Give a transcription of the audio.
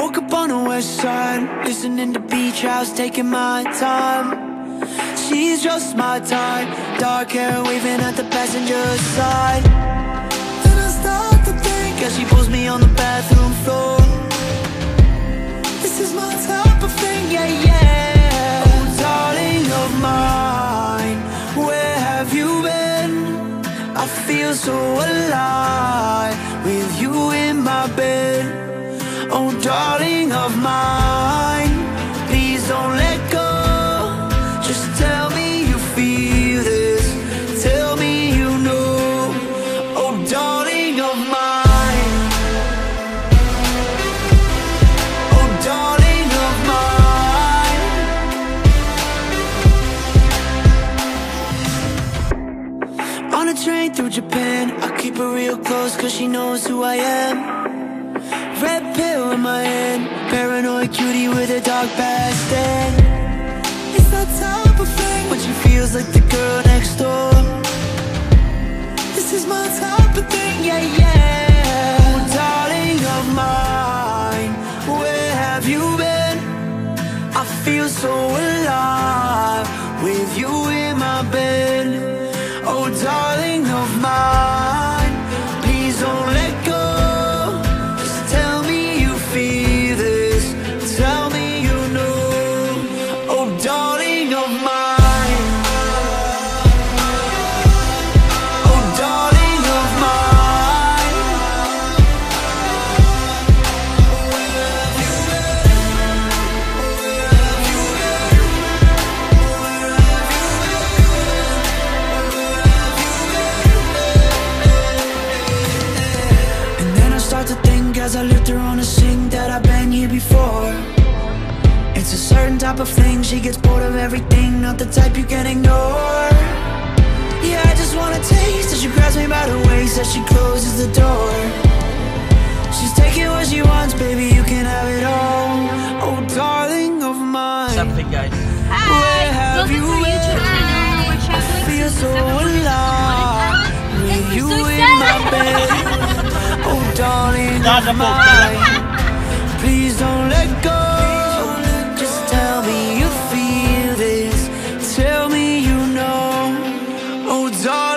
Woke up on the west side, listening to beach house, taking my time. She's just my type, dark hair waving at the passenger side. Then I start to think as she pulls me on the bathroom floor. This is my type of thing, yeah, yeah. Oh, darling of mine, where have you been? I feel so alive with you in my bed. Oh, darling of mine, please don't let go. Just tell me you feel this, tell me you know. Oh, darling of mine, oh, darling of mine. On a train through Japan, I keep her real close cause she knows who I am. Red pill in my hand, paranoid cutie with a dark past. And it's that type of thing when she feels like the girl next door. This is my type of thing, yeah, yeah. Oh, darling of mine, where have you been? I feel so alive with you in my bed. Oh, darling of mine, please don't let go. As I lift her on a sink that I've been here before. It's a certain type of thing, she gets bored of everything, not the type you can ignore. Yeah, I just wanna taste as she grabs me by the waist as she closes the door. She's taking what she wants, baby, you can have it all. Oh, darling of mine, Something, guys. where have you been? I feel so alive with you in my bed. Oh, darling of mine, please don't let go. Just tell me you feel this, tell me you know. Oh, darling.